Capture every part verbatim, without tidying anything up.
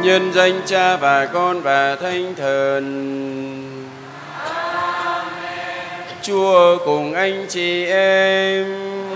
Nhân danh Cha và Con và Thánh Thần. Chúa cùng anh chị em.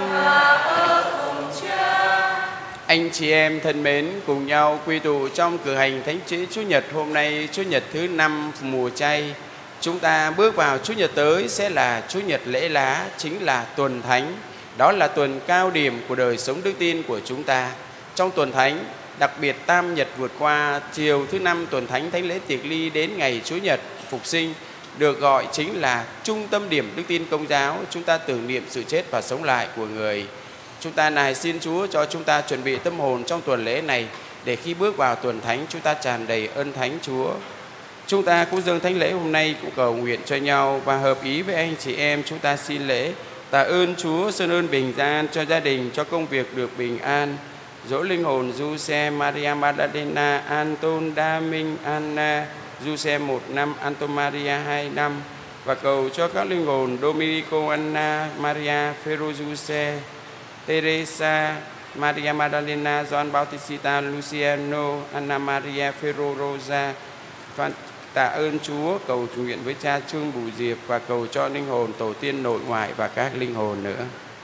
Anh chị em thân mến, cùng nhau quy tụ trong cử hành thánh lễ Chúa Nhật hôm nay, Chúa Nhật thứ năm mùa chay. Chúng ta bước vào Chúa Nhật tới sẽ là Chúa Nhật lễ lá, chính là tuần thánh. Đó là tuần cao điểm của đời sống đức tin của chúng ta. Trong tuần thánh, đặc biệt tam nhật vượt qua, chiều thứ năm tuần thánh thánh lễ tiệc ly đến ngày Chúa Nhật phục sinh, được gọi chính là trung tâm điểm đức tin Công giáo. Chúng ta tưởng niệm sự chết và sống lại của người. Chúng ta này xin Chúa cho chúng ta chuẩn bị tâm hồn trong tuần lễ này, để khi bước vào tuần thánh chúng ta tràn đầy ơn thánh Chúa. Chúng ta cũng dâng thánh lễ hôm nay cũng cầu nguyện cho nhau và hợp ý với anh chị em. Chúng ta xin lễ tạ ơn Chúa, xin ơn bình an cho gia đình, cho công việc được bình an. Dỗ linh hồn Giuse, Maria Magdalena, Anton, Đa Minh, Anna, Giuse một năm, Anton Maria hai năm, và cầu cho các linh hồn Domenico, Anna, Maria, Phêrô Giuse, Teresa, Maria Magdalena, John Bautista, Luciano, Anna Maria, Phêrô Rosa. Tạ ơn Chúa, cầu nguyện với Cha Trương Bùi Diệp và cầu cho linh hồn tổ tiên nội ngoại và các linh hồn nữa.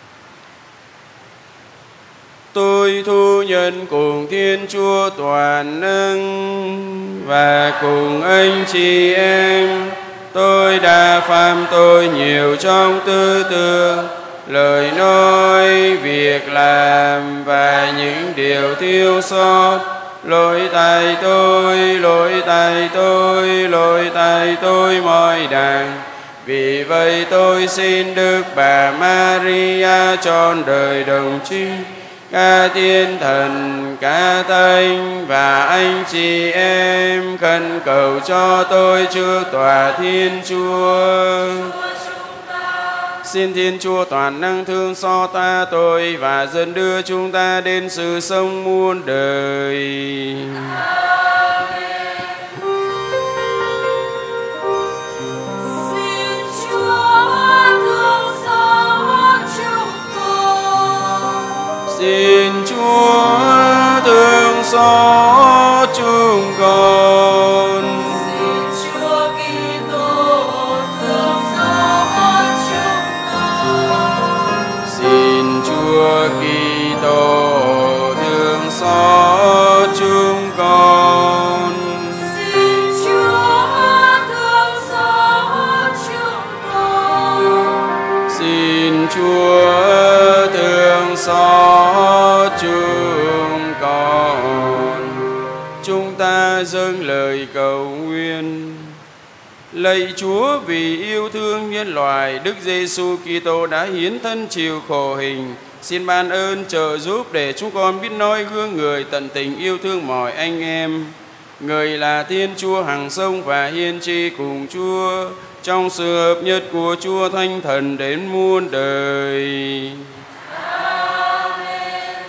Tôi thu nhận cùng Thiên Chúa toàn năng và cùng anh chị em, tôi đã phạm tội nhiều trong tư tưởng, lời nói, việc làm và những điều thiếu sót. Lỗi tại tôi, lỗi tại tôi, lỗi tại tôi mọi đàng. Vì vậy tôi xin Đức Bà Maria trọn đời đồng trinh, các thiên thần, các thánh và anh chị em khẩn cầu cho tôi trước tòa Thiên Chúa. Xin Thiên Chúa toàn năng thương xót ta tôi và dẫn đưa chúng ta đến sự sống muôn đời. Xin Chúa thương xót chúng con. Xin Chúa thương xót chúng con. Chúa Kitô thương xót chúng con. Xin Chúa thương xót chúng con. Xin Chúa thương xót chúng con. Chúng ta dâng lời cầu nguyện. Lạy Chúa, vì yêu thương nhân loại, Đức Giêsu Kitô đã hiến thân chịu khổ hình. Xin ban ơn trợ giúp để chúng con biết noi gương người tận tình yêu thương mọi anh em. Người là Thiên Chúa hằng sống và hiên tri cùng Chúa, trong sự hợp nhất của Chúa Thánh Thần đến muôn đời. Amen.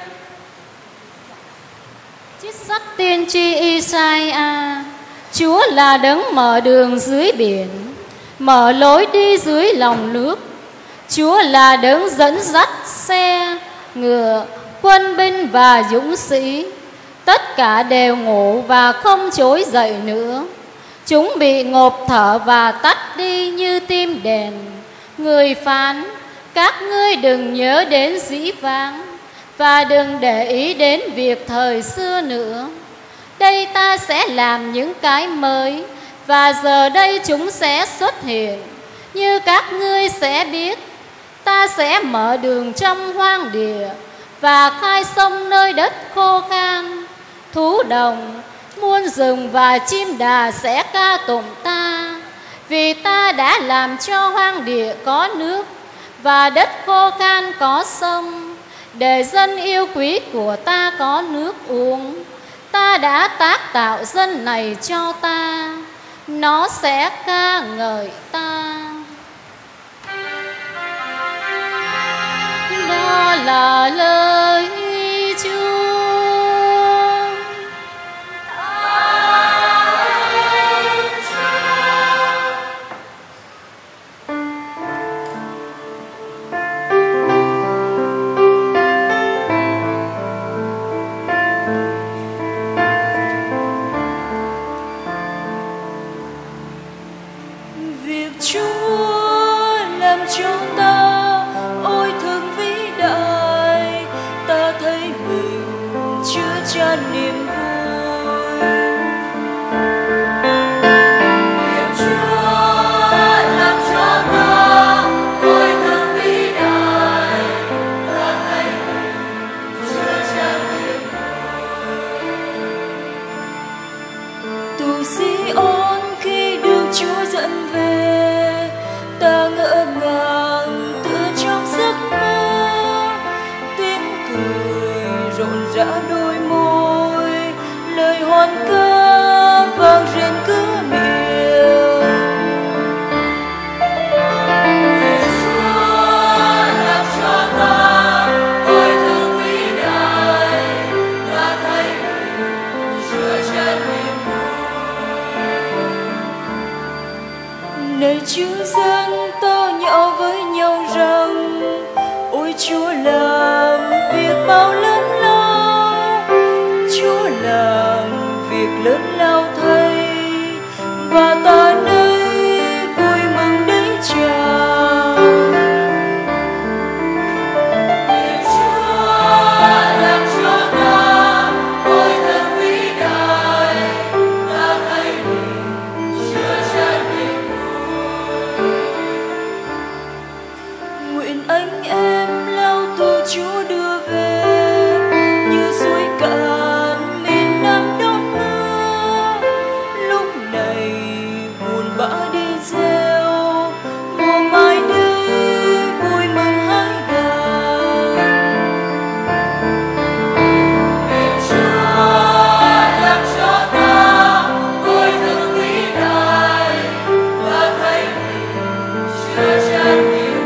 Trích sách tiên tri Isaiah. Chúa là đấng mở đường dưới biển, mở lối đi dưới lòng nước. Chúa là đấng dẫn dắt xe, ngựa, quân binh và dũng sĩ. Tất cả đều ngủ và không trỗi dậy nữa. Chúng bị ngộp thở và tắt đi như tim đèn. Người phán, các ngươi đừng nhớ đến dĩ vãng và đừng để ý đến việc thời xưa nữa. Đây ta sẽ làm những cái mới, và giờ đây chúng sẽ xuất hiện. Như các ngươi sẽ biết, ta sẽ mở đường trong hoang địa và khai sông nơi đất khô khan. Thú đồng, muôn rừng và chim đà sẽ ca tụng ta, vì ta đã làm cho hoang địa có nước và đất khô khan có sông, để dân yêu quý của ta có nước uống. Ta đã tác tạo dân này cho ta, nó sẽ ca ngợi ta. Đó là lời Chúa. niềm vui. Niềm Chúa làm cho ta ôi thật vĩ đại, ta thấy chứa chan niềm vui. Tù Sion khi được Chúa dẫn về, ta ngỡ ngàng tựa trong giấc mơ, tiếng cười rộn rã đôi môi, lời hoan ca vang rền cửa miệng. Niềm Chúa làm cho ta ôi thật vĩ đại, ta thấy mình chứa chan niềm vui. Này Chúa dân to nhỏ với nhau rằng, ôi Chúa làm việc bao lớn lao, Chúa làm việc lớn lao thay, và ta nơi vui mừng đấy chàng. Niềm Chúa làm cho ta ôi thật vĩ đại, ta thấy mình chứa chan niềm vui. Nguyện anh em lao tù Chúa đưa về, như suối cạn miền Nam đón mưa. Lúc này buồn bã đi gieo, mùa mai đây vui mừng hái đàn. Niềm Chúa làm cho ta ôi thật vĩ đại, ta thấy mình chứa chan niềm.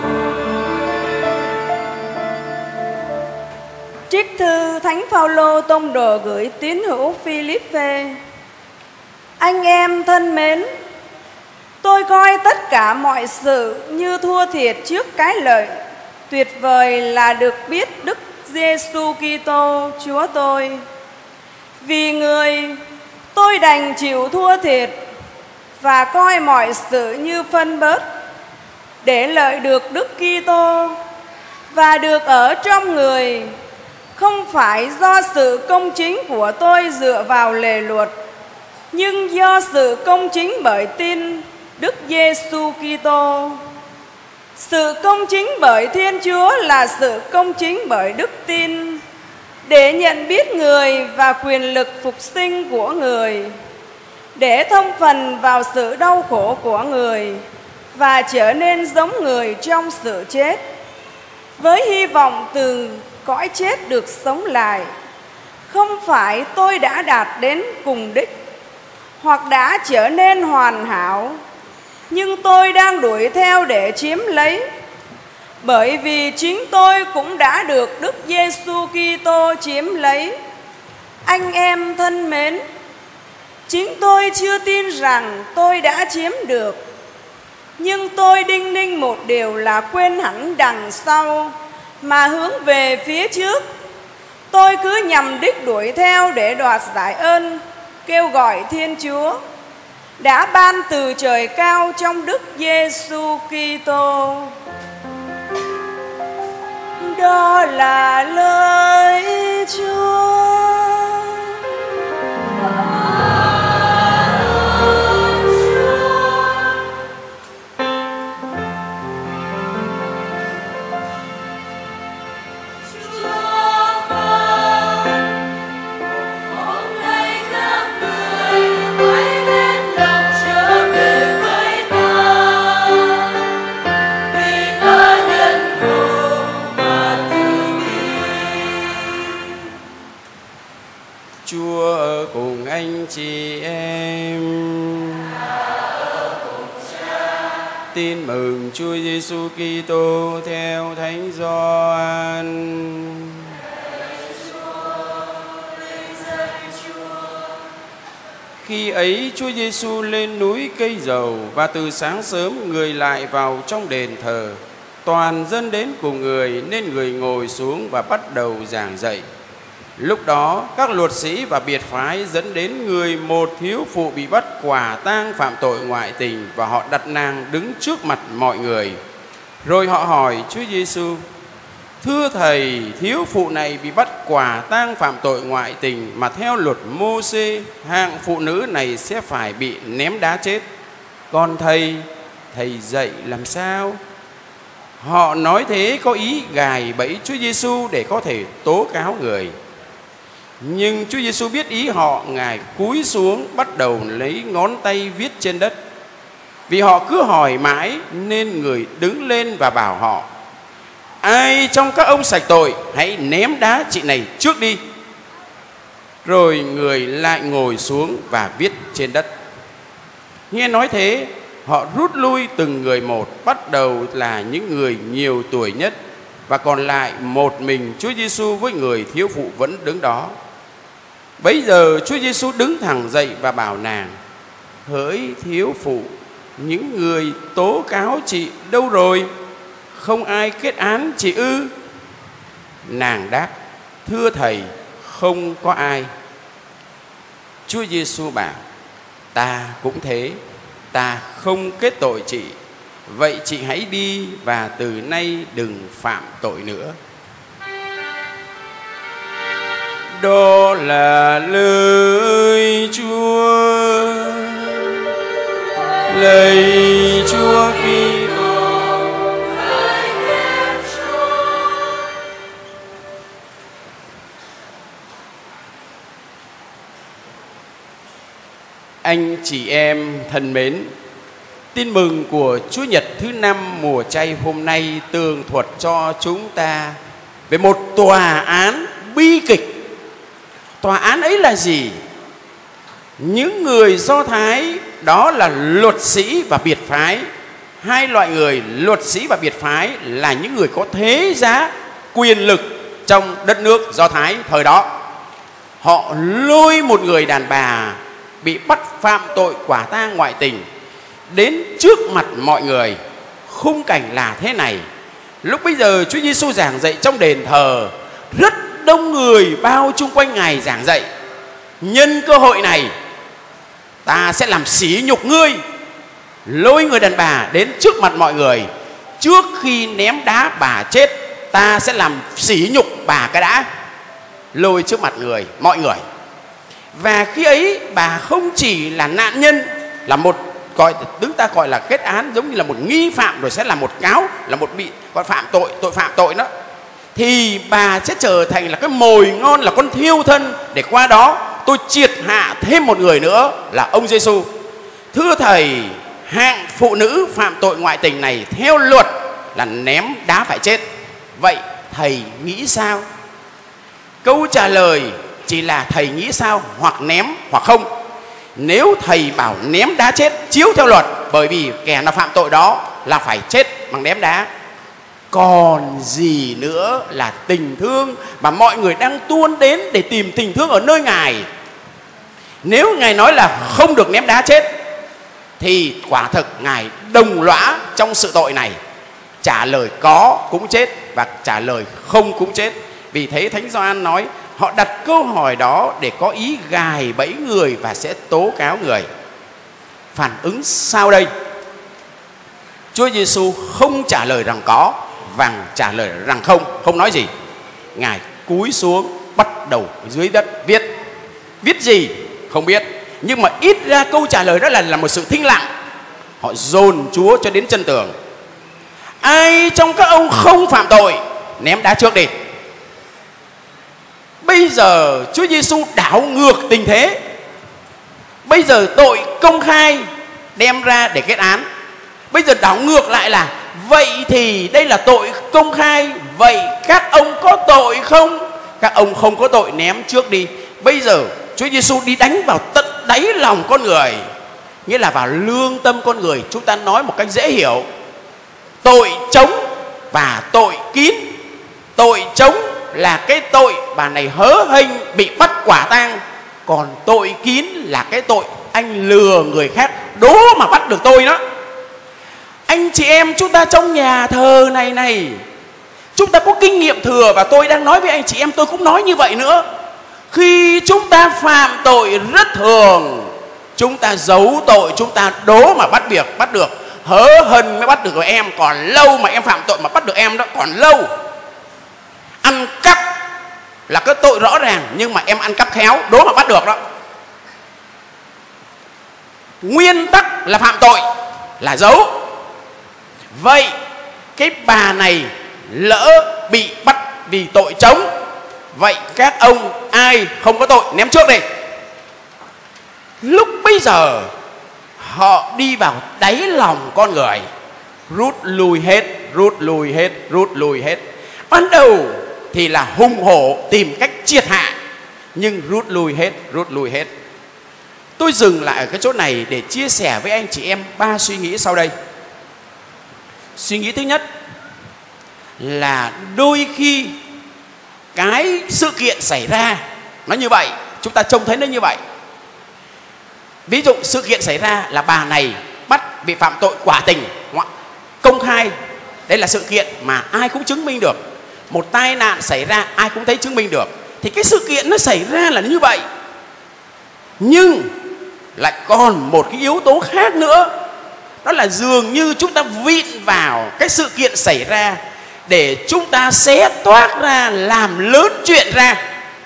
Trích thư Thánh Phaolô tông đồ gửi tín hữu Philippe. Anh em thân mến, tôi coi tất cả mọi sự như thua thiệt trước cái lợi tuyệt vời là được biết Đức Giêsu Kitô Chúa tôi. Vì Người, tôi đành chịu thua thiệt và coi mọi sự như phân bớt để lợi được Đức Kitô và được ở trong Người, không phải do sự công chính của tôi dựa vào lề luật, nhưng do sự công chính bởi tin Đức Giêsu Kitô. Sự công chính bởi Thiên Chúa là sự công chính bởi đức tin, để nhận biết Người và quyền lực phục sinh của Người, để thông phần vào sự đau khổ của Người và trở nên giống Người trong sự chết, với hy vọng từ cõi chết được sống lại. Không phải tôi đã đạt đến cùng đích hoặc đã trở nên hoàn hảo, nhưng tôi đang đuổi theo để chiếm lấy, bởi vì chính tôi cũng đã được Đức Giêsu Kitô chiếm lấy. Anh em thân mến, chính tôi chưa tin rằng tôi đã chiếm được, nhưng tôi đinh ninh một điều là quên hẳn đằng sau mà hướng về phía trước. Tôi cứ nhằm đích đuổi theo để đoạt giải ơn kêu gọi Thiên Chúa đã ban từ trời cao trong Đức Giêsu Kitô. Đó là lời Chúa. Chúa ở cùng anh chị em. Tin mừng Chúa Giêsu Kitô theo Thánh Gioan. Khi ấy Chúa Giêsu lên núi Cây Dầu, và từ sáng sớm người lại vào trong đền thờ. Toàn dân đến cùng người, nên người ngồi xuống và bắt đầu giảng dạy. Lúc đó các luật sĩ và biệt phái dẫn đến người một thiếu phụ bị bắt quả tang phạm tội ngoại tình, và họ đặt nàng đứng trước mặt mọi người. Rồi họ hỏi Chúa Giêsu: Thưa thầy, thiếu phụ này bị bắt quả tang phạm tội ngoại tình, mà theo luật Mô-xê, hạng phụ nữ này sẽ phải bị ném đá chết. Còn thầy, thầy dạy làm sao? Họ nói thế có ý gài bẫy Chúa Giêsu để có thể tố cáo người. Nhưng Chúa Giêsu biết ý họ, Ngài cúi xuống bắt đầu lấy ngón tay viết trên đất. Vì họ cứ hỏi mãi nên người đứng lên và bảo họ: ai trong các ông sạch tội, hãy ném đá chị này trước đi. Rồi người lại ngồi xuống và viết trên đất. Nghe nói thế, họ rút lui từng người một, bắt đầu là những người nhiều tuổi nhất, và còn lại một mình Chúa Giêsu với người thiếu phụ vẫn đứng đó. Bấy giờ Chúa Giêsu đứng thẳng dậy và bảo nàng: hỡi thiếu phụ, những người tố cáo chị đâu rồi? Không ai kết án chị ư? Nàng đáp: thưa thầy, không có ai. Chúa Giêsu bảo: ta cũng thế, ta không kết tội chị. Vậy chị hãy đi và từ nay đừng phạm tội nữa. Đó là lời Chúa. Lạy Chúa Kitô. Anh chị em thân mến, tin mừng của Chúa Nhật thứ năm mùa chay hôm nay tường thuật cho chúng ta về một tòa án bi kịch. Tòa án ấy là gì? Những người Do Thái, đó là luật sĩ và biệt phái. Hai loại người, luật sĩ và biệt phái, là những người có thế giá, quyền lực trong đất nước Do Thái thời đó. Họ lôi một người đàn bà bị bắt phạm tội quả tang ngoại tình đến trước mặt mọi người. Khung cảnh là thế này: lúc bây giờ Chúa Giêsu giảng dạy trong đền thờ, rất đông người bao chung quanh Ngài giảng dạy. Nhân cơ hội này, ta sẽ làm sỉ nhục ngươi. Lôi người đàn bà đến trước mặt mọi người. Trước khi ném đá bà chết, ta sẽ làm sỉ nhục bà cái đã. Lôi trước mặt người, mọi người. Và khi ấy bà không chỉ là nạn nhân, là một gọi chúng ta gọi là kết án, giống như là một nghi phạm rồi sẽ là một cáo, là một bị gọi phạm tội, tội phạm tội đó, thì bà sẽ trở thành là cái mồi ngon, là con thiêu thân, để qua đó tôi triệt hạ thêm một người nữa là ông Giêsu. Thưa thầy, hạng phụ nữ phạm tội ngoại tình này theo luật là ném đá phải chết. Vậy thầy nghĩ sao? Câu trả lời chỉ là thầy nghĩ sao, hoặc ném hoặc không. Nếu thầy bảo ném đá chết chiếu theo luật, bởi vì kẻ nào phạm tội đó là phải chết bằng ném đá. Còn gì nữa là tình thương mà mọi người đang tuôn đến để tìm tình thương ở nơi Ngài. Nếu Ngài nói là không được ném đá chết, thì quả thực Ngài đồng lõa trong sự tội này. Trả lời có cũng chết, và trả lời không cũng chết. Vì thế Thánh Gioan nói họ đặt câu hỏi đó để có ý gài bẫy người và sẽ tố cáo người. Phản ứng sao đây? Chúa Giêsu không trả lời rằng có, và trả lời rằng không, không nói gì. Ngài cúi xuống bắt đầu dưới đất viết. Viết gì? Không biết. Nhưng mà ít ra câu trả lời đó là, là một sự thinh lặng. Họ dồn Chúa cho đến chân tường. Ai trong các ông không phạm tội, ném đá trước đi. Bây giờ Chúa Giêsu đảo ngược tình thế. Bây giờ tội công khai đem ra để kết án. Bây giờ đảo ngược lại là vậy thì đây là tội công khai, vậy các ông có tội không? Các ông không có tội, ném trước đi. Bây giờ Chúa Giêsu đi đánh vào tận đáy lòng con người, nghĩa là vào lương tâm con người. Chúng ta nói một cách dễ hiểu: tội trống và tội kín. Tội trống là cái tội bà này hớ hênh bị bắt quả tang, còn tội kín là cái tội anh lừa người khác đố mà bắt được tôi đó. Anh chị em chúng ta trong nhà thờ này này, chúng ta có kinh nghiệm thừa, và tôi đang nói với anh chị em, tôi cũng nói như vậy nữa. Khi chúng ta phạm tội rất thường, chúng ta giấu tội, chúng ta đố mà bắt được, bắt được hớ hênh mới bắt được rồi em, còn lâu mà em phạm tội mà bắt được em đó còn lâu. Ăn cắp là cái tội rõ ràng, nhưng mà em ăn cắp khéo, đố mà bắt được đó. Nguyên tắc là phạm tội là giấu. Vậy cái bà này lỡ bị bắt vì tội trống, vậy các ông ai không có tội ném trước đi. Lúc bây giờ họ đi vào đáy lòng con người, rút lui hết, rút lui hết, rút lui hết. Ban đầu thì là hung hổ tìm cách triệt hạ, nhưng rút lui hết, rút lui hết. Tôi dừng lại ở cái chỗ này để chia sẻ với anh chị em ba suy nghĩ sau đây. Suy nghĩ thứ nhất là đôi khi cái sự kiện xảy ra nó như vậy, chúng ta trông thấy nó như vậy. Ví dụ sự kiện xảy ra là bà này bắt bị phạm tội quả tình công khai, đây là sự kiện mà ai cũng chứng minh được. Một tai nạn xảy ra ai cũng thấy chứng minh được, thì cái sự kiện nó xảy ra là như vậy. Nhưng lại còn một cái yếu tố khác nữa, đó là dường như chúng ta vịn vào cái sự kiện xảy ra để chúng ta xé toác ra, làm lớn chuyện ra.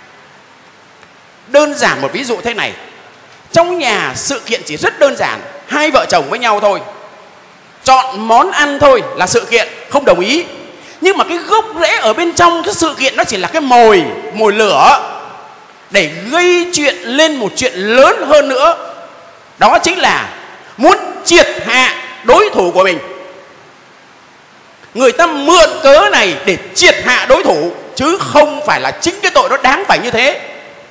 Đơn giản một ví dụ thế này. Trong nhà sự kiện chỉ rất đơn giản, hai vợ chồng với nhau thôi, chọn món ăn thôi là sự kiện, không đồng ý. Nhưng mà cái gốc rễ ở bên trong cái sự kiện nó chỉ là cái mồi, mồi lửa để gây chuyện lên một chuyện lớn hơn nữa. Đó chính là muốn triệt hạ đối thủ của mình. Người ta mượn cớ này để triệt hạ đối thủ, chứ không phải là chính cái tội nó đáng phải như thế.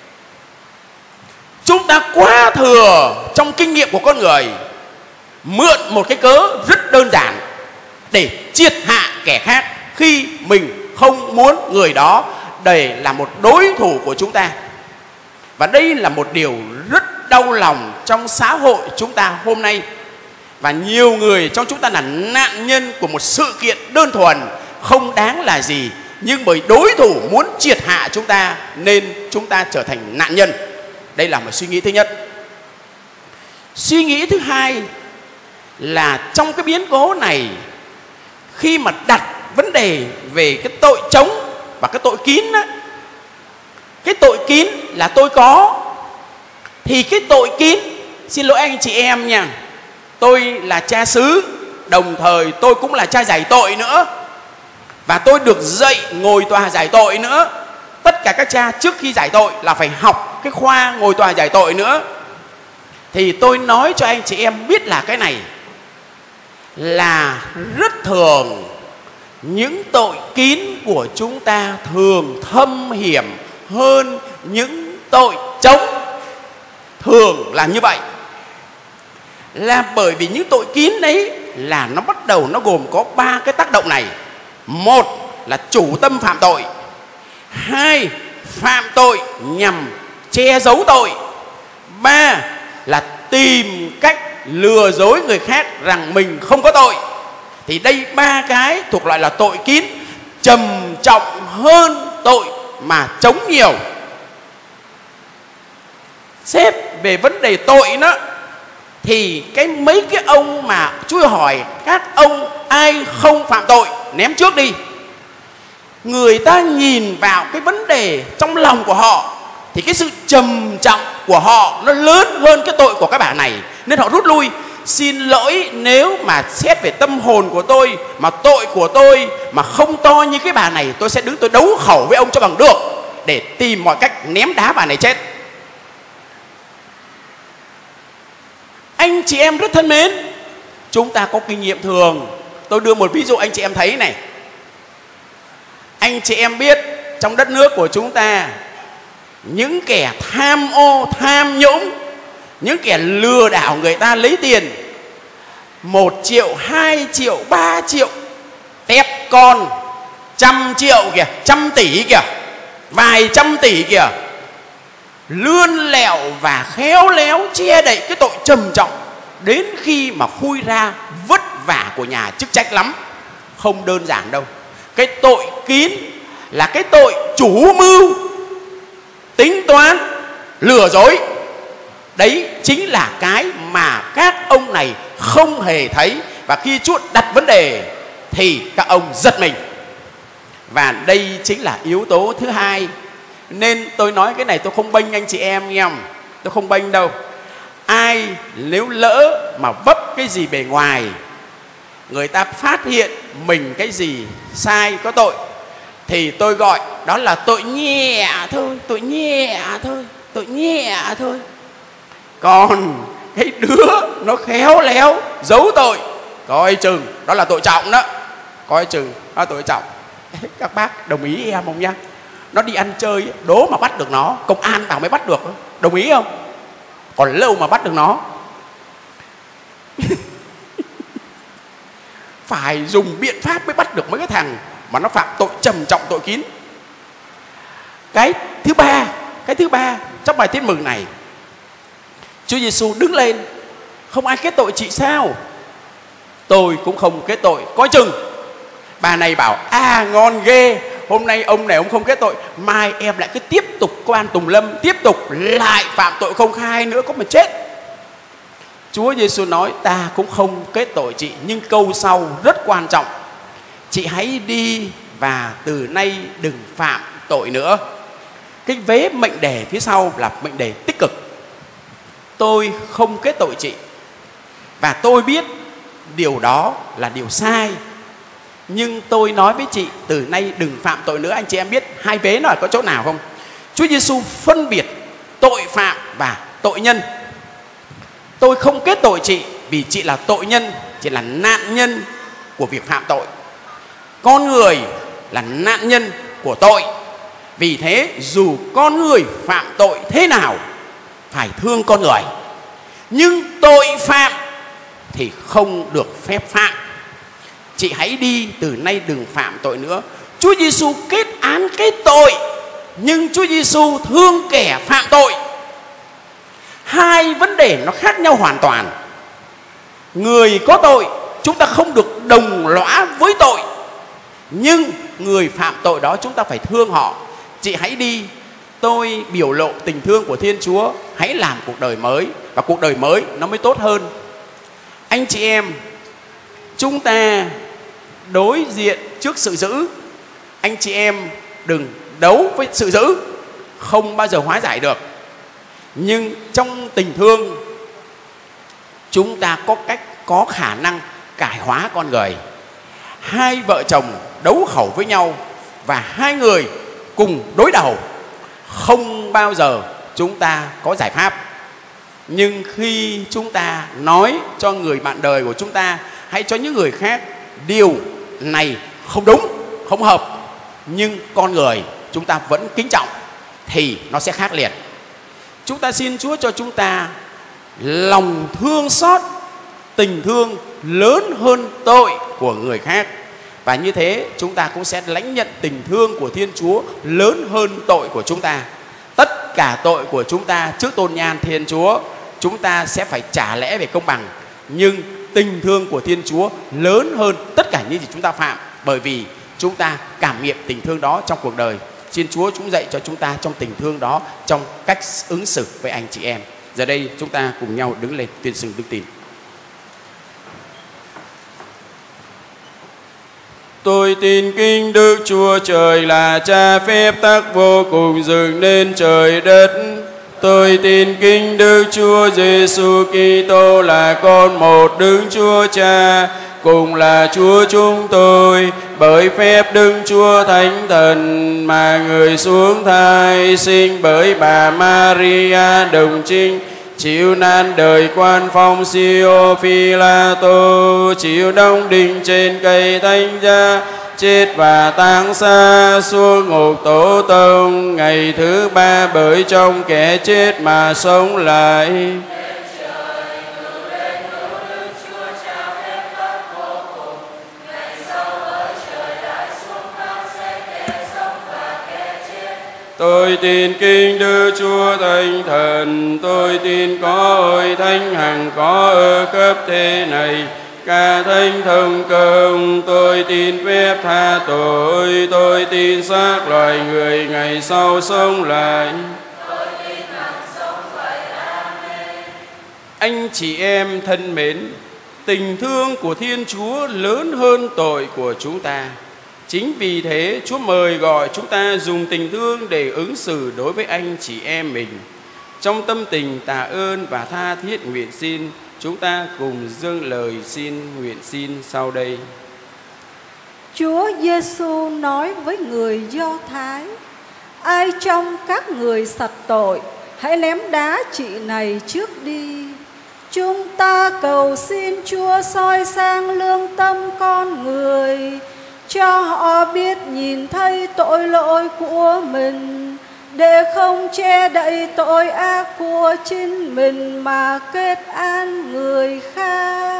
Chúng ta quá thừa trong kinh nghiệm của con người mượn một cái cớ rất đơn giản để triệt hạ kẻ khác khi mình không muốn người đó để là một đối thủ của chúng ta. Và đây là một điều rất đau lòng trong xã hội chúng ta hôm nay. Và nhiều người trong chúng ta là nạn nhân của một sự kiện đơn thuần, không đáng là gì, nhưng bởi đối thủ muốn triệt hạ chúng ta nên chúng ta trở thành nạn nhân. Đây là một suy nghĩ thứ nhất. Suy nghĩ thứ hai là trong cái biến cố này, khi mà đặt vấn đề về cái tội trống và cái tội kín đó, cái tội kín là tôi có, thì cái tội kín, xin lỗi anh chị em nha, tôi là cha xứ, đồng thời tôi cũng là cha giải tội nữa, và tôi được dạy ngồi tòa giải tội nữa. Tất cả các cha trước khi giải tội là phải học cái khoa ngồi tòa giải tội nữa. Thì tôi nói cho anh chị em biết là cái này là rất thường, những tội kín của chúng ta thường thâm hiểm hơn những tội trống. Thường là như vậy, là bởi vì những tội kín đấy là nó bắt đầu nó gồm có ba cái tác động này. Một là chủ tâm phạm tội, hai phạm tội nhằm che giấu tội, ba là tìm cách lừa dối người khác rằng mình không có tội. Thì đây ba cái thuộc loại là tội kín, trầm trọng hơn tội mà trống nhiều. Xét về vấn đề tội đó, thì cái mấy cái ông mà chui hỏi các ông ai không phạm tội ném trước đi. Người ta nhìn vào cái vấn đề trong lòng của họ thì cái sự trầm trọng của họ nó lớn hơn cái tội của các bà này, nên họ rút lui. Xin lỗi nếu mà xét về tâm hồn của tôi mà tội của tôi mà không to như cái bà này, tôi sẽ đứng tôi đấu khẩu với ông cho bằng được, để tìm mọi cách ném đá bà này chết. Anh chị em rất thân mến, chúng ta có kinh nghiệm thường. Tôi đưa một ví dụ anh chị em thấy này. Anh chị em biết trong đất nước của chúng ta, những kẻ tham ô, tham nhũng, những kẻ lừa đảo người ta lấy tiền một triệu, hai triệu, ba triệu, tép con trăm triệu kìa, trăm tỷ kìa, vài trăm tỷ kìa, lươn lẹo và khéo léo che đậy cái tội trầm trọng, đến khi mà khui ra vất vả của nhà chức trách lắm. Không đơn giản đâu. Cái tội kín là cái tội chủ mưu, tính toán, lừa dối. Đấy chính là cái mà các ông này không hề thấy. Và khi Chúa đặt vấn đề thì các ông giật mình. Và đây chính là yếu tố thứ hai. Nên tôi nói cái này tôi không bênh anh chị em nghe không? Tôi không bênh đâu. Ai nếu lỡ mà vấp cái gì bề ngoài, người ta phát hiện mình cái gì sai có tội, thì tôi gọi đó là tội nhẹ thôi, tội nhẹ thôi, tội nhẹ thôi. Còn cái đứa nó khéo léo giấu tội, coi chừng đó là tội trọng đó, coi chừng đó là tội trọng. Các bác đồng ý em không nhá? Nó đi ăn chơi đố mà bắt được nó, công an vào mới bắt được, đồng ý không? Còn lâu mà bắt được nó. Phải dùng biện pháp mới bắt được mấy cái thằng mà nó phạm tội trầm trọng, tội kín. Cái thứ ba, cái thứ ba trong bài tin mừng này, Chúa Giêsu đứng lên, không ai kết tội chị sao? Tôi cũng không kết tội, coi chừng. Bà này bảo à ngon ghê, hôm nay ông này ông không kết tội, mai em lại cứ tiếp tục quan tùng lâm, tiếp tục lại phạm tội công khai nữa, có mà chết. Chúa Giêsu nói ta cũng không kết tội chị, nhưng câu sau rất quan trọng: chị hãy đi và từ nay đừng phạm tội nữa. Cái vế mệnh đề phía sau là mệnh đề tích cực. Tôi không kết tội chị, và tôi biết điều đó là điều sai, nhưng tôi nói với chị từ nay đừng phạm tội nữa. Anh chị em biết hai vế nó có chỗ nào không? Chúa Giêsu phân biệt tội phạm và tội nhân. Tôi không kết tội chị vì chị là tội nhân, chị là nạn nhân của việc phạm tội. Con người là nạn nhân của tội. Vì thế dù con người phạm tội thế nào phải thương con người, nhưng tội phạm thì không được phép phạm. Chị hãy đi từ nay đừng phạm tội nữa. Chúa Giêsu kết án cái tội, nhưng Chúa Giêsu thương kẻ phạm tội. Hai vấn đề nó khác nhau hoàn toàn. Người có tội chúng ta không được đồng lõa với tội, nhưng người phạm tội đó chúng ta phải thương họ. Chị hãy đi, tôi biểu lộ tình thương của Thiên Chúa, hãy làm cuộc đời mới, và cuộc đời mới nó mới tốt hơn. Anh chị em, chúng ta đối diện trước sự dữ. Anh chị em đừng đấu với sự dữ, không bao giờ hóa giải được. Nhưng trong tình thương, chúng ta có cách, có khả năng cải hóa con người. Hai vợ chồng đấu khẩu với nhau và hai người cùng đối đầu, không bao giờ chúng ta có giải pháp. Nhưng khi chúng ta nói cho người bạn đời của chúng ta hay cho những người khác điều này không đúng, không hợp, nhưng con người chúng ta vẫn kính trọng, thì nó sẽ khác liền. Chúng ta xin Chúa cho chúng ta lòng thương xót, tình thương lớn hơn tội của người khác. Và như thế chúng ta cũng sẽ lãnh nhận tình thương của Thiên Chúa lớn hơn tội của chúng ta. Tất cả tội của chúng ta trước tôn nhan Thiên Chúa, chúng ta sẽ phải trả lẽ về công bằng. Nhưng tình thương của Thiên Chúa lớn hơn tất cả những gì chúng ta phạm, bởi vì chúng ta cảm nghiệm tình thương đó trong cuộc đời. Xin Chúa chúng dạy cho chúng ta trong tình thương đó, trong cách ứng xử với anh chị em. Giờ đây chúng ta cùng nhau đứng lên tuyên xưng đức tin. Tôi tin kính Đức Chúa Trời là Cha phép tắc vô cùng dựng nên trời đất. Tôi tin kính Đức Chúa Giêsu Kitô là con một Đức Chúa Cha, cùng là Chúa chúng tôi, bởi phép Đức Chúa Thánh Thần mà người xuống thai, sinh bởi bà Maria đồng trinh, chịu nan đời quan phong Sio Phi-la-tô, chịu đóng đinh trên cây thánh giá, chết và táng xa, xuống ngục tổ tông, ngày thứ ba bởi trong kẻ chết mà sống lại. Tôi tin kính Đức Chúa Thánh Thần, tôi tin có ôi thánh hằng có ở khắp thế này, cả thánh thông công, tôi tin phép tha tội, tôi tin xác loài người ngày sau sống lại. Tôi tin hằng sống vậy. Amen. Anh chị em thân mến, tình thương của Thiên Chúa lớn hơn tội của chúng ta. Chính vì thế Chúa mời gọi chúng ta dùng tình thương để ứng xử đối với anh chị em mình. Trong tâm tình tạ ơn và tha thiết nguyện xin, chúng ta cùng dâng lời xin nguyện xin sau đây. Chúa Giêsu nói với người Do Thái: ai trong các người sạch tội, hãy ném đá chị này trước đi. Chúng ta cầu xin Chúa soi sang lương tâm con người, cho họ biết nhìn thấy tội lỗi của mình, để không che đậy tội ác của chính mình mà kết án người khác.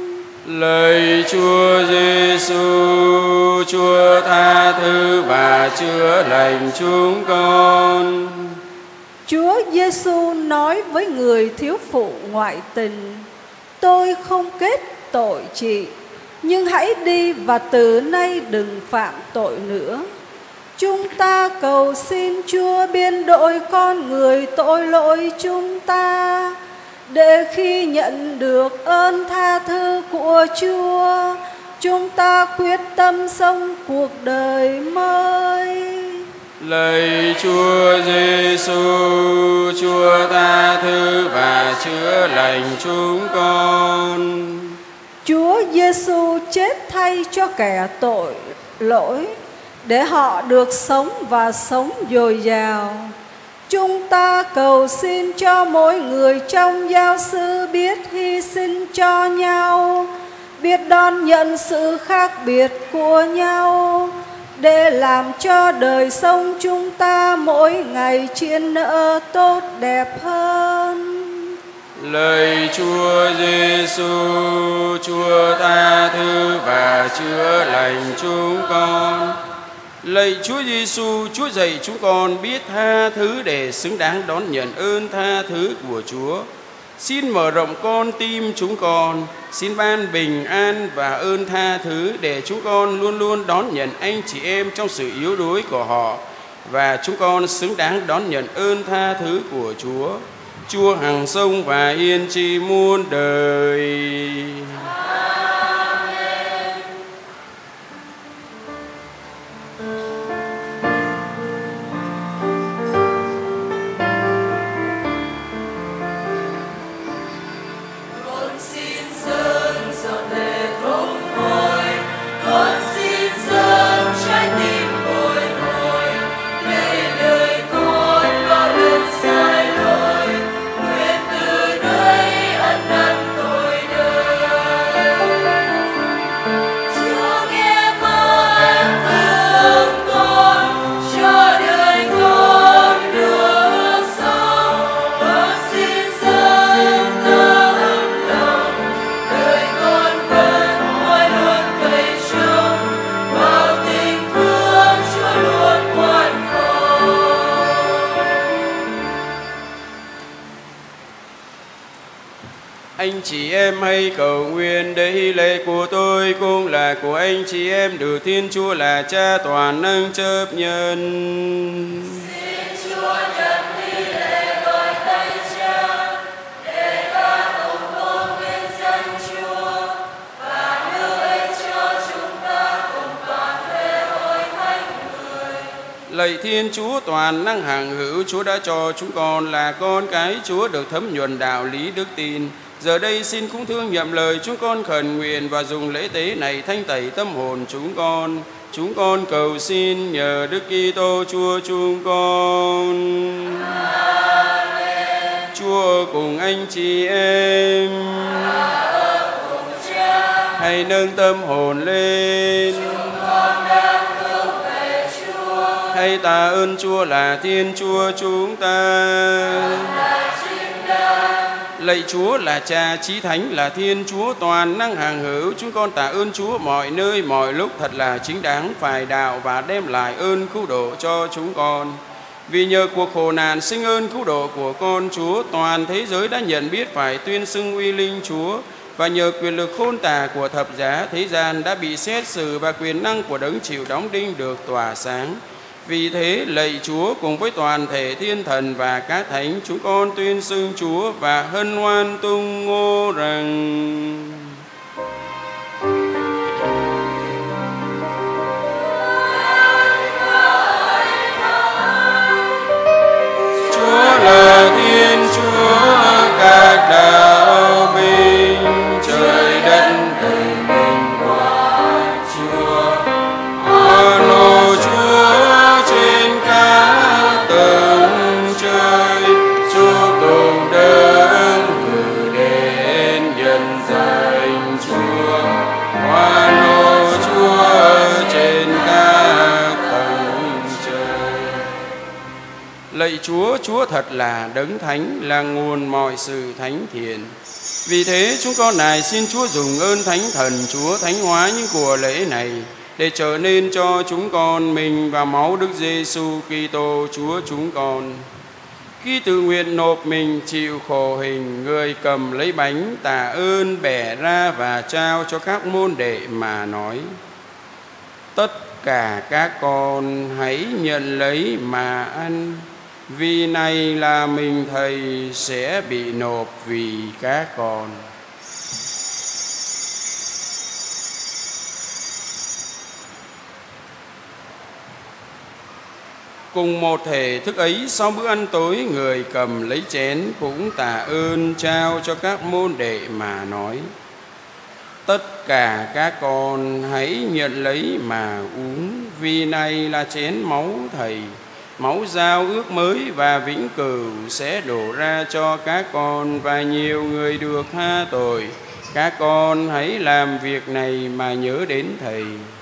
Lạy Chúa Giêsu, Chúa tha thứ và chữa lành chúng con. Chúa Giêsu nói với người thiếu phụ ngoại tình: tôi không kết tội chị, nhưng hãy đi và từ nay đừng phạm tội nữa. Chúng ta cầu xin Chúa biên đội con người tội lỗi chúng ta, để khi nhận được ơn tha thứ của Chúa, chúng ta quyết tâm sống cuộc đời mới. Lạy Chúa Giêsu, Chúa tha thứ và chữa lành chúng con. Chúa Giêsu chết thay cho kẻ tội lỗi, để họ được sống và sống dồi dào. Chúng ta cầu xin cho mỗi người trong giáo xứ biết hy sinh cho nhau, biết đón nhận sự khác biệt của nhau, để làm cho đời sống chúng ta mỗi ngày chiến nở tốt đẹp hơn. Lạy Chúa Giêsu, Chúa tha thứ và chữa lành chúng con. Lạy Chúa Giêsu, Chúa dạy chúng con biết tha thứ để xứng đáng đón nhận ơn tha thứ của Chúa. Xin mở rộng con tim chúng con, xin ban bình an và ơn tha thứ để chúng con luôn luôn đón nhận anh chị em trong sự yếu đuối của họ, và chúng con xứng đáng đón nhận ơn tha thứ của Chúa. Chúa hằng sống và yên tri muôn đời. Anh chị em hãy cầu nguyện để hy lễ của tôi cũng là của anh chị em được Thiên Chúa là Cha toàn năng chấp nhận. Xin Chúa nhận hy lễ gọi tay Cha để ta cùng tôn vinh danh Chúa và đưa ích cho chúng ta cùng toàn thể hội thánh người. Lạy Thiên Chúa toàn năng hằng hữu, Chúa đã cho chúng con là con cái Chúa được thấm nhuần đạo lý đức tin. Giờ đây xin cũng thương nhậm lời chúng con khẩn nguyện và dùng lễ tế này thanh tẩy tâm hồn chúng con. Chúng con cầu xin nhờ Đức Kitô Chúa chúng con. Amen. Chúa cùng anh chị em. Cùng Cha. Hãy nâng tâm hồn lên. Chúng con đang hướng về Chúa. Hãy tạ ơn Chúa là Thiên Chúa chúng ta. Lạy Chúa là Cha Chí Thánh, là Thiên Chúa toàn năng hằng hữu, chúng con tạ ơn Chúa mọi nơi mọi lúc thật là chính đáng phải đạo và đem lại ơn cứu độ cho chúng con. Vì nhờ cuộc khổ nạn sinh ơn cứu độ của con Chúa, toàn thế giới đã nhận biết phải tuyên xưng uy linh Chúa, và nhờ quyền lực khôn tả của thập giá, thế gian đã bị xét xử và quyền năng của đấng chịu đóng đinh được tỏa sáng. Vì thế, lạy Chúa cùng với toàn thể thiên thần và các thánh, chúng con tuyên xưng Chúa và hân hoan tung hô rằng: Chúa là Thiên Chúa các đạo binh, trời đất đầy vinh quang Chúa. Hoan hô Chúa trên các tầng trời, chúc tụng đấng gửi đến nhân danh Chúa. Hoan hô Chúa trên các tầng trời. Lạy Chúa, Chúa thật là đấng thánh, là nguồn mọi sự thánh thiện. Vì thế chúng con này xin Chúa dùng ơn Thánh Thần Chúa thánh hóa những của lễ này, để trở nên cho chúng con mình và máu Đức Giêsu Kitô Chúa chúng con. Khi tự nguyện nộp mình chịu khổ hình, người cầm lấy bánh tạ ơn bẻ ra và trao cho các môn đệ mà nói: tất cả các con hãy nhận lấy mà ăn, vì này là mình Thầy sẽ bị nộp vì các con. Cùng một thể thức ấy, sau bữa ăn tối, người cầm lấy chén cũng tạ ơn trao cho các môn đệ mà nói: tất cả các con hãy nhận lấy mà uống, vì này là chén máu Thầy, máu giao ước mới và vĩnh cửu sẽ đổ ra cho các con và nhiều người được tha tội. Các con hãy làm việc này mà nhớ đến Thầy.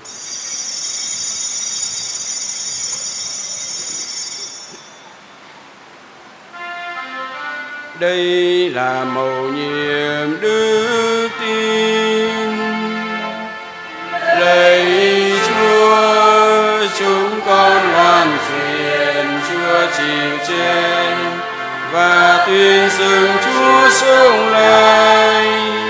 Đây là mầu nhiệm đức tin. Lạy Chúa, chúng con loan truyền Chúa chịu chết và tuyên xưng Chúa sống lại.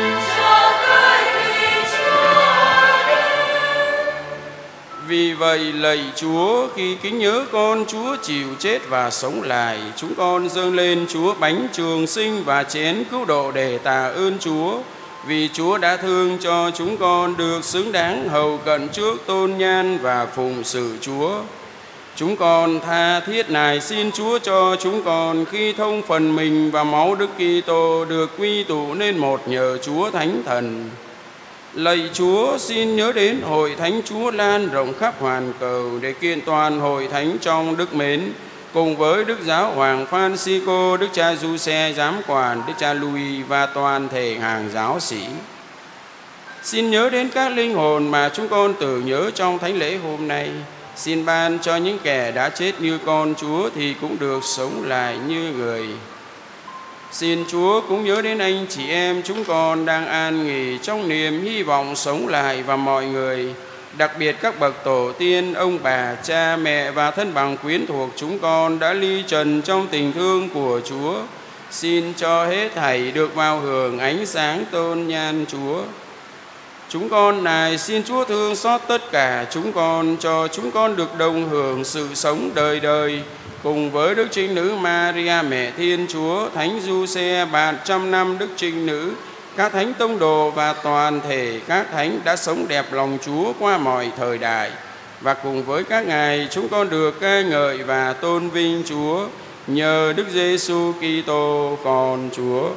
Vì vậy lạy Chúa, khi kính nhớ con Chúa chịu chết và sống lại, chúng con dâng lên Chúa bánh trường sinh và chén cứu độ để tạ ơn Chúa. Vì Chúa đã thương cho chúng con được xứng đáng hầu cận trước tôn nhan và phụng sự Chúa. Chúng con tha thiết nài xin Chúa cho chúng con khi thông phần mình và máu Đức Kitô được quy tụ nên một nhờ Chúa Thánh Thần. Lạy Chúa, xin nhớ đến hội thánh Chúa lan rộng khắp hoàn cầu để kiện toàn hội thánh trong đức mến, cùng với Đức Giáo Hoàng Francisco, Đức cha Giuse giám quản, Đức cha Louis và toàn thể hàng giáo sĩ. Xin nhớ đến các linh hồn mà chúng con tưởng nhớ trong thánh lễ hôm nay. Xin ban cho những kẻ đã chết như con Chúa thì cũng được sống lại như người. Xin Chúa cũng nhớ đến anh chị em chúng con đang an nghỉ trong niềm hy vọng sống lại và mọi người, đặc biệt các bậc tổ tiên, ông bà, cha mẹ và thân bằng quyến thuộc chúng con đã ly trần trong tình thương của Chúa. Xin cho hết thảy được vào hưởng ánh sáng tôn nhan Chúa. Chúng con này xin Chúa thương xót tất cả chúng con, cho chúng con được đồng hưởng sự sống đời đời, cùng với Đức Trinh Nữ Maria Mẹ Thiên Chúa, Thánh Giuse bạn trăm năm Đức Trinh Nữ, các thánh tông đồ và toàn thể các thánh đã sống đẹp lòng Chúa qua mọi thời đại. Và cùng với các ngài chúng con được ca ngợi và tôn vinh Chúa nhờ Đức Giêsu Kitô con Chúa.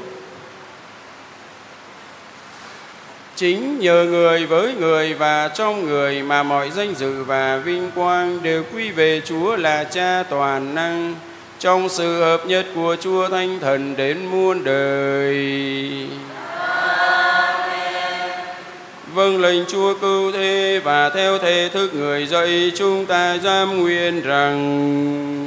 Chính nhờ người với người và trong người mà mọi danh dự và vinh quang đều quy về Chúa là Cha toàn năng, trong sự hợp nhất của Chúa Thánh Thần đến muôn đời. Amen. Vâng lệnh Chúa cứu thế và theo thể thức người dạy, chúng ta dám nguyện rằng: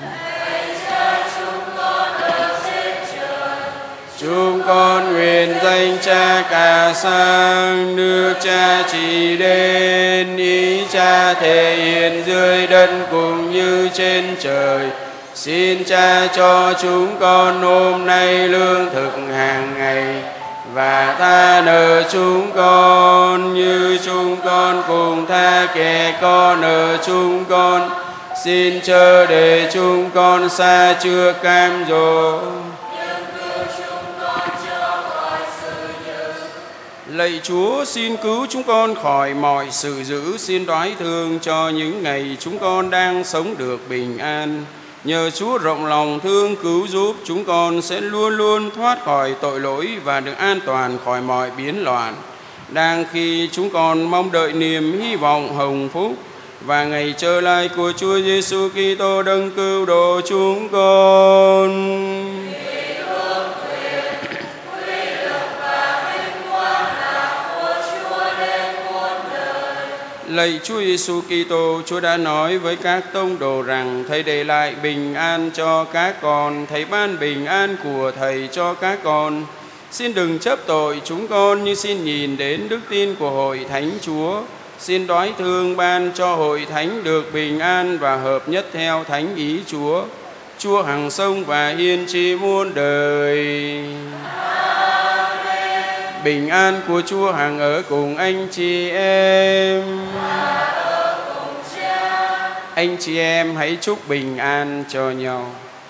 chúng con nguyện danh Cha cả sang, nước Cha chỉ đến, ý Cha thể hiện dưới đất cũng như trên trời. Xin Cha cho chúng con hôm nay lương thực hàng ngày, và tha nợ chúng con như chúng con cùng tha kẻ có nợ chúng con. Xin chớ để chúng con xa trước cám dỗ. Lạy Chúa, xin cứu chúng con khỏi mọi sự dữ, xin đoái thương cho những ngày chúng con đang sống được bình an. Nhờ Chúa rộng lòng thương cứu giúp, chúng con sẽ luôn luôn thoát khỏi tội lỗi và được an toàn khỏi mọi biến loạn. Đang khi chúng con mong đợi niềm hy vọng hồng phúc và ngày trở lại của Chúa Giêsu Kitô đấng cứu độ chúng con. Lạy Chúa Giêsu Kitô, Chúa đã nói với các tông đồ rằng Thầy để lại bình an cho các con, Thầy ban bình an của Thầy cho các con. Xin đừng chấp tội chúng con, nhưng xin nhìn đến đức tin của Hội Thánh Chúa. Xin đoái thương ban cho Hội Thánh được bình an và hợp nhất theo thánh ý Chúa. Chúa hằng sống và hiên tri muôn đời. Bình an của Chúa hằng ở cùng anh chị em. Anh chị em hãy chúc bình an cho nhau.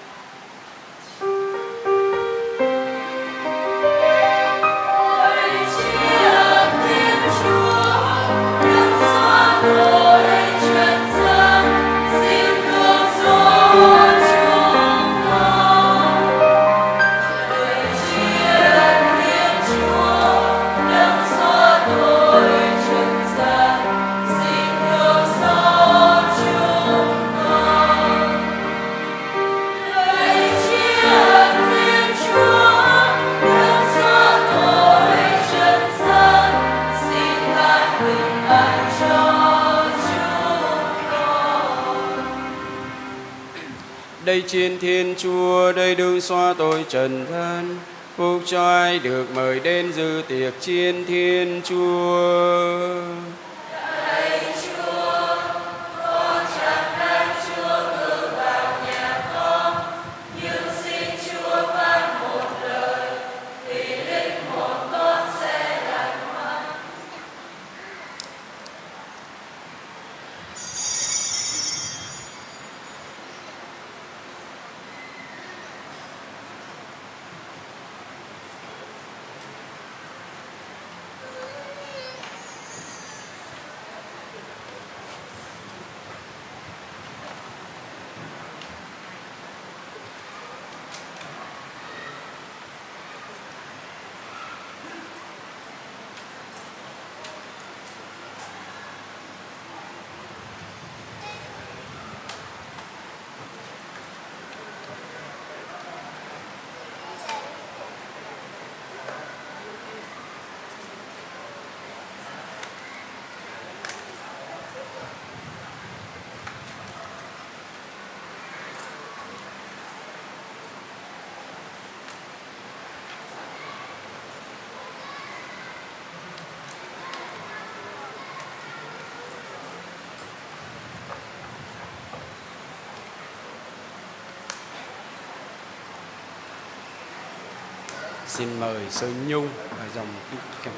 Đây trên Thiên Chúa, đây đương xóa tội trần thân, phúc cho ai được mời đến dự tiệc trên Thiên Chúa. Lạy Chúa, con chẳng đáng Chúa cử vào nhà con, nhưng xin Chúa phán một lời, vì linh hồn con sẽ lành mạnh. Xin mời Sơn Nhung và dòng kính.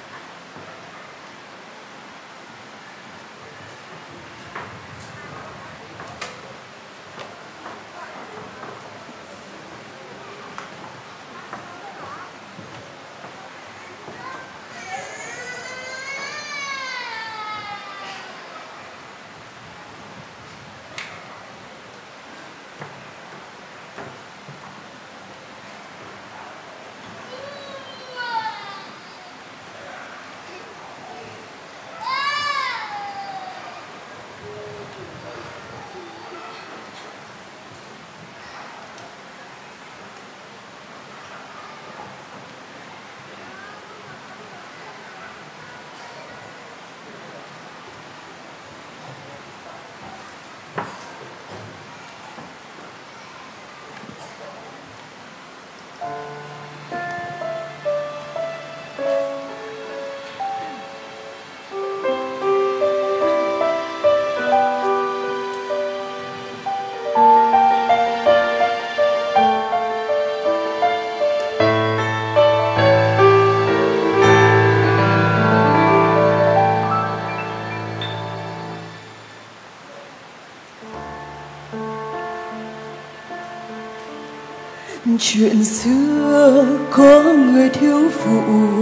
Chuyện xưa có người thiếu phụ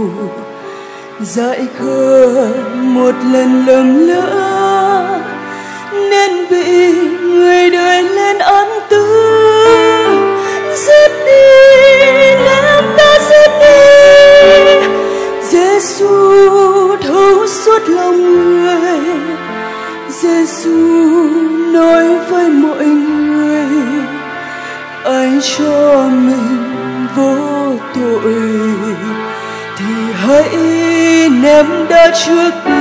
dại khờ một lần lầm lỡ nên bị người đời lên án tư, giết đi ném đá giết đi. Giêsu thấu suốt lòng người, Giêsu nói với mọi người, ai cho mình vô tội thì hãy ném đá trước đi.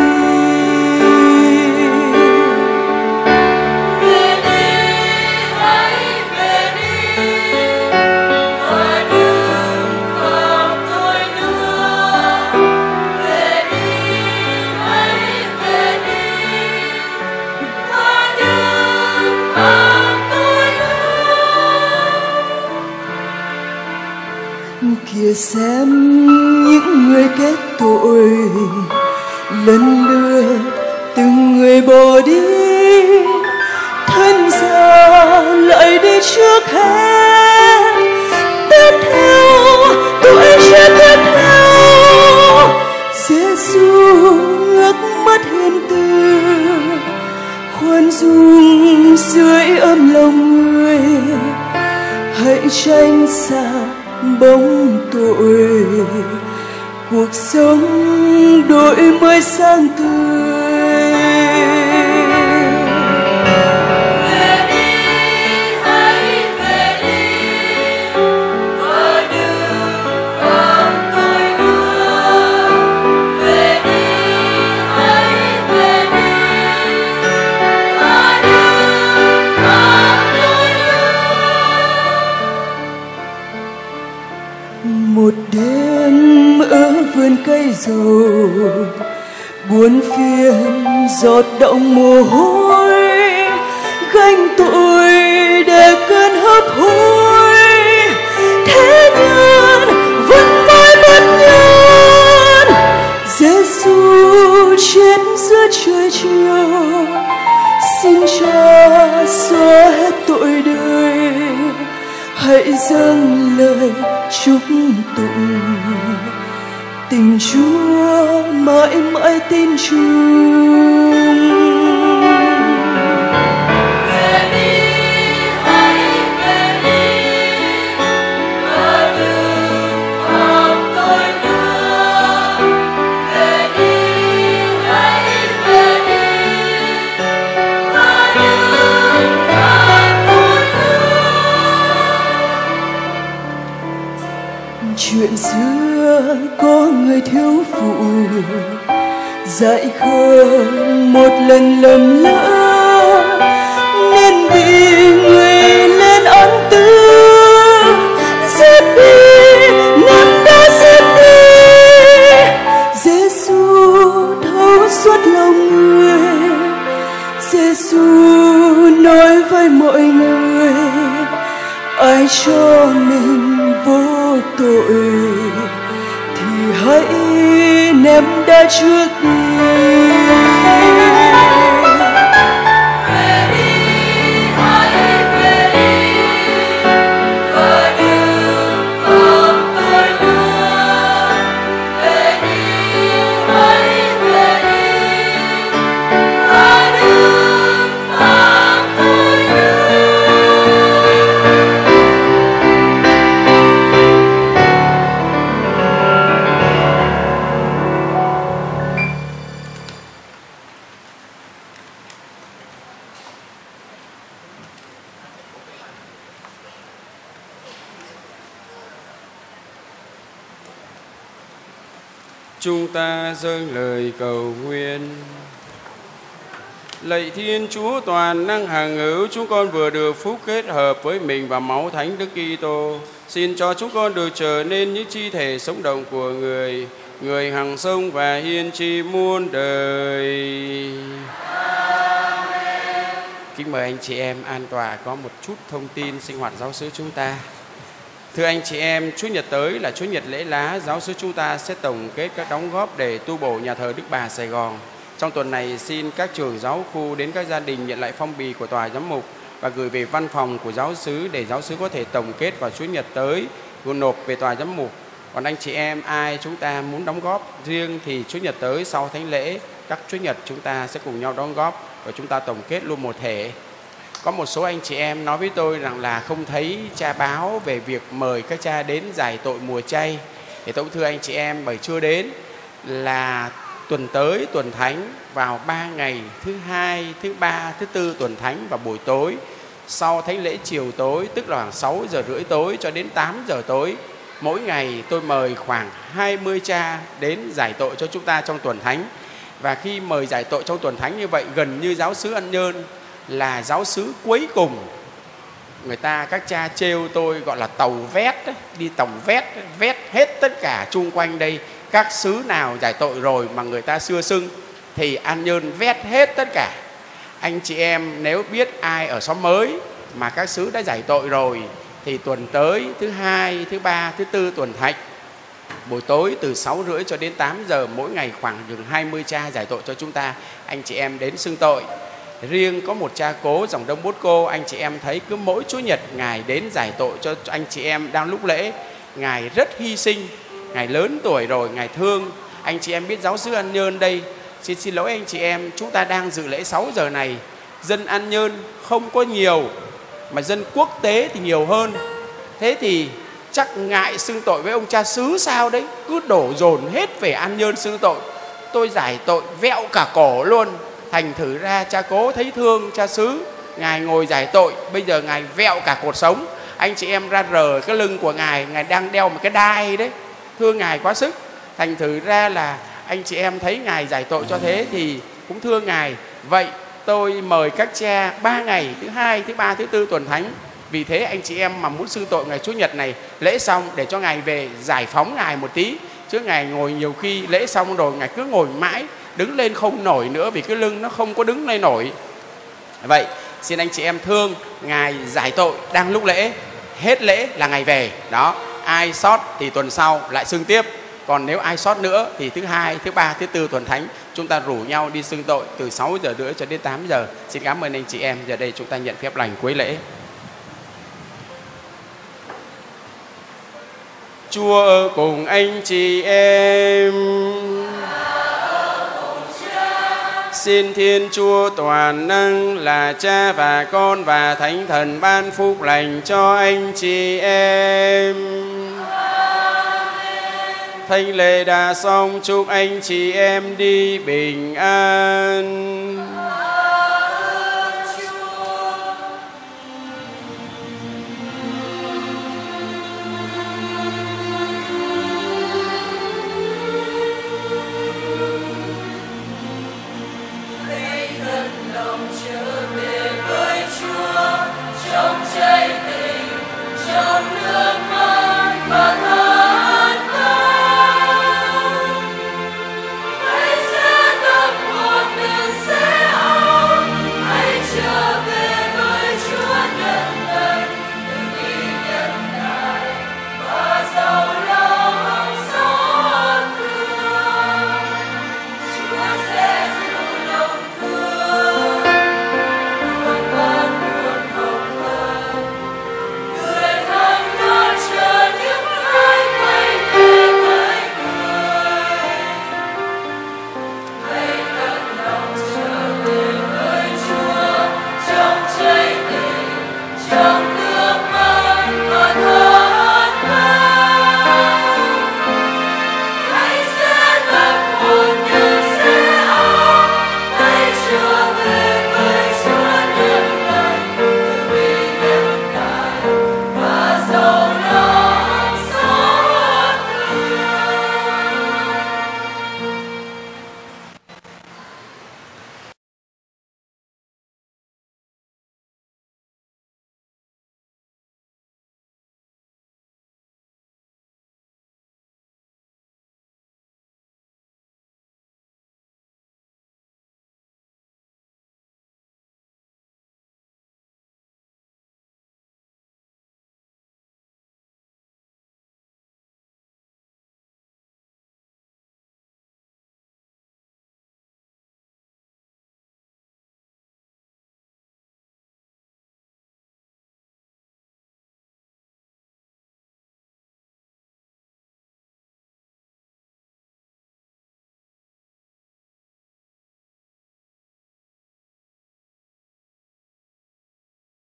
Kìa xem những người kết tội, lần lượt từng người bỏ đi, thân già lại đi trước hết. Tiếp theo tuổi trẻ tiếp theo, Giêsu ngước mắt hiền từ, khoan dung dưới ấm lòng người. Hãy tránh xa bóng tội, cuộc sống đổi mới sáng tươi. Về đi, hãy về đi, và đừng phạm tội nữa. Về đi, hãy về đi, và đừng phạm tội nữa. Một đêm ở vườn cây dầu, buồn phiền giọt động mồ hôi, gánh tội để cơn hấp hối. Thế nhưng vẫn mãi bất nhân, Giêsu chết giữa trời chiều, xin Cha xóa hết tội đời. Hãy dâng lời chúc tụng, tình Chúa mãi mãi tin chung. Về đi, hãy về đi, và đừng phạm tội nữa. Về đi, hãy về đi, và đừng phạm tội nữa. Chuyện xưa có người thiếu phụ dại khờ một lần lầm lỡ, nên bị người lên án tư, giết đi ném đá giết đi. Giêsu thấu suốt lòng người, Giêsu nói với mọi người, ai cho mình vô tội thì hãy ném đá trước đi. Về đi, hãy về đi, và đừng phạm tội nữa. Về đi, hãy về đi, và đừng phạm tội nữa. Chúng ta dâng lời cầu nguyện. Lạy Thiên Chúa toàn năng hằng hữu, chúng con vừa được phúc kết hợp với mình và máu Thánh Đức Kitô. Xin cho chúng con được trở nên những chi thể sống động của người, người hằng sống và hiên tri muôn đời. Amen. Kính mời anh chị em an tọa có một chút thông tin sinh hoạt giáo xứ chúng ta. Thưa anh chị em, Chủ nhật tới là Chủ nhật lễ lá, giáo xứ chúng ta sẽ tổng kết các đóng góp để tu bổ nhà thờ Đức Bà Sài Gòn. Trong tuần này, xin các trường giáo khu đến các gia đình nhận lại phong bì của tòa giám mục và gửi về văn phòng của giáo xứ để giáo xứ có thể tổng kết vào Chủ nhật tới, rồi nộp về tòa giám mục. Còn anh chị em ai chúng ta muốn đóng góp riêng thì Chủ nhật tới sau thánh lễ, các Chủ nhật chúng ta sẽ cùng nhau đóng góp và chúng ta tổng kết luôn một thể. Có một số anh chị em nói với tôi rằng là không thấy cha báo về việc mời các cha đến giải tội mùa chay. Thì tôi thưa anh chị em, bởi chưa đến là tuần tới tuần thánh vào ba ngày, thứ hai, thứ ba, thứ tư tuần thánh vào buổi tối, sau thánh lễ chiều tối, tức là khoảng sáu giờ rưỡi tối cho đến tám giờ tối. Mỗi ngày tôi mời khoảng hai mươi cha đến giải tội cho chúng ta trong tuần thánh. Và khi mời giải tội trong tuần thánh như vậy, gần như giáo xứ Ân Nhơn là giáo xứ cuối cùng. Người ta, các cha trêu tôi gọi là tàu vét, đi tàu vét, vét hết tất cả chung quanh đây. Các xứ nào giải tội rồi mà người ta xưa xưng thì An Nhơn vét hết tất cả. Anh chị em nếu biết ai ở xóm mới mà các xứ đã giải tội rồi thì tuần tới, thứ hai, thứ ba, thứ tư tuần thánh, buổi tối từ sáu rưỡi cho đến tám giờ, mỗi ngày khoảng chừng hai mươi cha giải tội cho chúng ta. Anh chị em đến xưng tội. Riêng có một cha cố dòng Đông Bosco, anh chị em thấy cứ mỗi Chủ nhật Ngài đến giải tội cho anh chị em đang lúc lễ. Ngài rất hy sinh, Ngài lớn tuổi rồi, Ngài thương. Anh chị em biết giáo xứ An Nhơn đây, xin xin lỗi anh chị em, chúng ta đang dự lễ sáu giờ này. Dân An Nhơn không có nhiều, mà dân quốc tế thì nhiều hơn. Thế thì chắc ngại xưng tội với ông cha xứ sao đấy, cứ đổ dồn hết về An Nhơn xưng tội. Tôi giải tội vẹo cả cổ luôn. Thành thử ra cha cố thấy thương cha xứ, Ngài ngồi giải tội, bây giờ Ngài vẹo cả cột sống. Anh chị em ra rờ cái lưng của Ngài, Ngài đang đeo một cái đai đấy, thương Ngài quá sức. Thành thử ra là anh chị em thấy Ngài giải tội cho thế thì cũng thương Ngài. Vậy tôi mời các cha ba ngày, thứ hai, thứ ba, thứ tư tuần thánh. Vì thế anh chị em mà muốn xưng tội ngày Chủ nhật này, lễ xong để cho Ngài về giải phóng Ngài một tí. Chứ Ngài ngồi nhiều khi lễ xong rồi Ngài cứ ngồi mãi, đứng lên không nổi nữa vì cái lưng nó không có đứng lên nổi. Vậy xin anh chị em thương Ngài giải tội đang lúc lễ, hết lễ là Ngài về. Đó, ai sót thì tuần sau lại xưng tiếp. Còn nếu ai sót nữa thì thứ hai, thứ ba, thứ tư tuần thánh chúng ta rủ nhau đi xưng tội từ sáu giờ rưỡi cho đến tám giờ. Xin cảm ơn anh chị em. Giờ đây chúng ta nhận phép lành cuối lễ. Chúa ở cùng anh chị em. Xin Thiên Chúa toàn năng là Cha và Con và Thánh Thần ban phúc lành cho anh chị em. Thánh lễ đã xong, chúc anh chị em đi bình an.